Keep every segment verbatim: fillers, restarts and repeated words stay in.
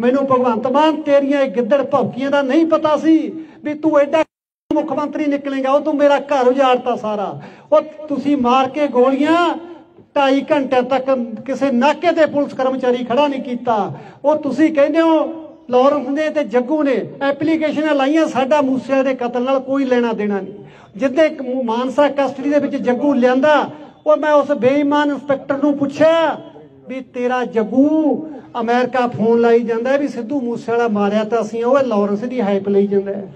मैनू भगवंत मान तेरियां गिद्दड़ भौंकियां दा नहीं पता सी भी तू एडा मुख्यमंत्री निकलेगा। तू मेरा घर उजाड़ता सारा। वो तुसी मार के गोलियां ढाई घंटे तक किसी नाके ते पुलिस कर्मचारी खड़ा नहीं किया। वो तुसी कहंदे हो लॉरेंस ने ते जग्गू ने एप्लीकेशन लाइया साडा मूसे दे कतल नाल कोई लेना देना नहीं। जिद्दे मानसा कस्टडी दे विच जग्गू लियांदा वो मैं उस बेईमान इंस्पैक्टर नूं पुछया भी तेरा जग्गू अमेरिका फोन लाई जांदा भी सिद्धू मूसे वाला मारिया तां असीं ओह लॉरेंस दी हाइप लई जांदा है।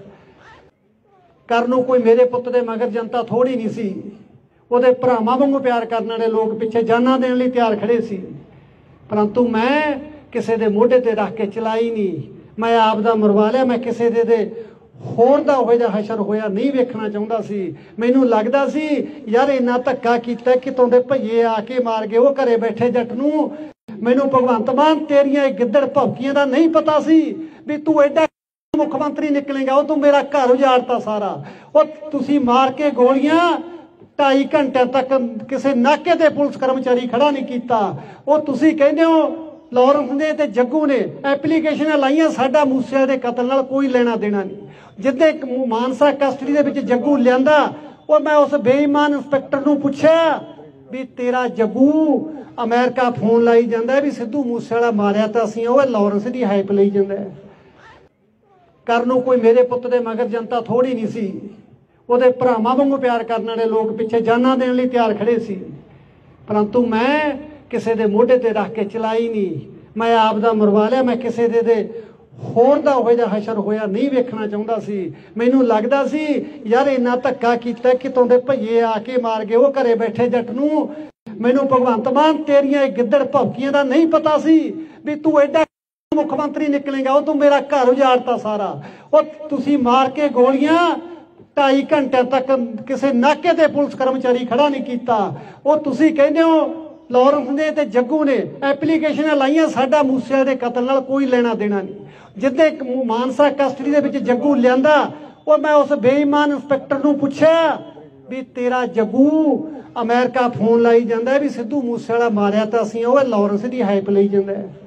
करनों कोई मेरे पुत्त दे मगर जनता थोड़ी नहीं सी। ਉਹਦੇ ਭਰਾਵਾਂ ਵਾਂਗੂ ਪਿਆਰ ਕਰਨ ਵਾਲੇ ਲੋਕ ਪਿੱਛੇ ਜਾਨਾਂ ਦੇਣ ਲਈ ਤਿਆਰ ਖੜੇ ਸੀ। परंतु मैं किसी के मोढे ते रख के चलाई नहीं। मैं आप दा मरवा लिया। मैं किसी दे दे होर दा होए दा हशर होया नहीं वेखना चाहुंदा सी। मैनू लगदा सी यार इन्ना धक्का कीता कि तुहाडे भईए आके मार गए वो घरे बैठे जट नूं। मैनू भगवंत मान तेरियां गिद्दड़ भौंकियां दा नहीं पता सी भी तू एडा मुख्यमंत्री निकलेगा। तू मेरा घर उजाड़ता सारा। वो तुसी मार के गोलियां ढाई घंटे तक किसी नाके ते पुलिस कर्मचारी खड़ा नहीं किया। वो तुसी कहंदे हो लॉरेंस ने ते जग्गू ने एप्लीकेशन लाइया साडा मूसे दे कतल नाल कोई लेना देना नहीं। जिद्दे मानसा कस्टडी दे विच जग्गू लियांदा वो मैं उस बेईमान इंस्पैक्टर नूं पुछया भी तेरा जग्गू अमेरिका फोन लाई जांदा भी सिद्धू मूसे वाला मारिया तां असीं ओह लॉरेंस दी हाइप लई जांदा है। करनों कोई मेरे पुत्त दे मगर जनता थोड़ी नहीं सी। ਉਹਦੇ ਭਰਾਵਾਂ ਵਾਂਗੂ ਪਿਆਰ ਕਰਨ ਵਾਲੇ ਲੋਕ ਪਿੱਛੇ ਜਾਨਾਂ ਦੇਣ ਲਈ ਤਿਆਰ ਖੜੇ ਸੀ। परंतु मैं किसी के मोढे ते रख के चलाई नहीं। मैं आप दा मरवा लिया। मैं किसी दे दे होर दा होए दा हशर होया नहीं वेखना चाहुंदा सी। मैनू लगदा सी यार इन्ना धक्का कीता कि तुहाडे भईए आके मार गए वो घरे बैठे जट नूं। मैनू भगवंत मान तेरियां गिद्दड़ भौंकियां दा नहीं पता सी भी तू एडा मुख्यमंत्री निकलेगा। तू मेरा घर उजाड़ता सारा। वो तुसी मार के गोलियां ढाई घंटे तक किसी नाके ते पुलिस कर्मचारी खड़ा नहीं किया। वो तुसी कहंदे हो लॉरेंस ने ते जग्गू ने एप्लीकेशन लाइया साडा मूसे दे कतल नाल कोई लेना देना नहीं। जिद्दे मानसा कस्टडी दे विच जग्गू लियांदा वो मैं उस बेईमान इंस्पैक्टर नूं पुछया भी तेरा जग्गू अमेरिका फोन लाई जांदा भी सिद्धू मूसे वाला मारिया तां असीं ओह लॉरेंस दी हाइप लई जांदा है।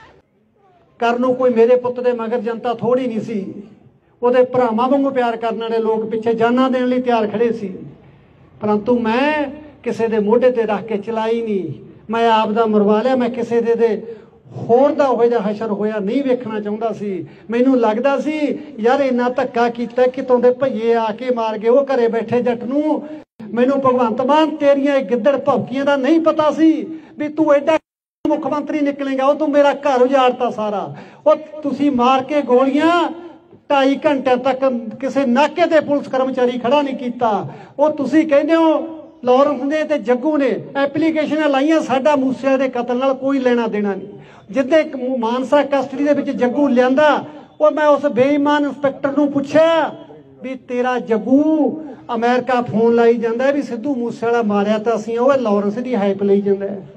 करनों कोई मेरे पुत्त दे मगर जनता थोड़ी नहीं सी। ਉਹਦੇ ਭਰਾਵਾਂ ਵਾਂਗੂ ਪਿਆਰ ਕਰਨ ਵਾਲੇ ਲੋਕ ਪਿੱਛੇ ਜਾਨਾਂ ਦੇਣ ਲਈ ਤਿਆਰ ਖੜੇ ਸੀ। परंतु मैं किसी के मोढे ते रख के चलाई नहीं। मैं आप दा मरवा लिया। मैं किसी दे दे होर दा होए दा हशर होया नहीं वेखना चाहुंदा सी। मैनू लगदा सी यार इन्ना धक्का कीता कि तुहाडे भईए आके मार गए वो घरे बैठे जट नूं। मैनू भगवंत मान तेरियां गिद्दड़ भौंकियां दा नहीं पता सी भी तू एडा मुख्यमंत्री निकलेगा। तू मेरा घर उजाड़ता सारा। वो तुसी मार के गोलियां ढाई घंटे तक किसी नाके ते पुलिस कर्मचारी खड़ा नहीं किया। वो तुसी कहंदे हो लॉरेंस ने ते जग्गू ने एप्लीकेशन लाइया साडा मूसे दे कतल नाल कोई लेना देना नहीं। जिद्दे मानसा कस्टडी दे विच जग्गू लियांदा वो मैं उस बेईमान इंस्पैक्टर नूं पुछया भी तेरा जग्गू अमेरिका फोन लाई जांदा भी सिद्धू मूसे वाला मारिया तां असीं ओह लॉरेंस दी हाइप लई जांदा है।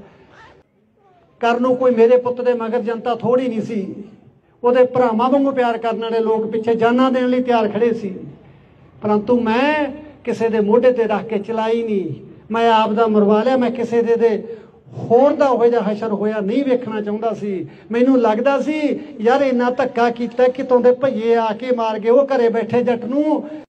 करनों कोई मेरे पुत्त दे मगर जनता थोड़ी नहीं सी। ਉਹਦੇ ਭਰਾਵਾਂ ਵਾਂਗੂ ਪਿਆਰ ਕਰਨ ਵਾਲੇ ਲੋਕ ਪਿੱਛੇ ਜਾਨਾਂ ਦੇਣ ਲਈ ਤਿਆਰ ਖੜੇ ਸੀ। परंतु मैं किसी के मोढे ते रख के चलाई नहीं। मैं आप दा मरवा लिया। मैं किसी दे दे होर दा होए दा हशर होया नहीं वेखना चाहुंदा सी। मैनू लगदा सी यार इन्ना धक्का कीता कि तुहाडे भईए आके मार गए वो घरे बैठे जट नूं।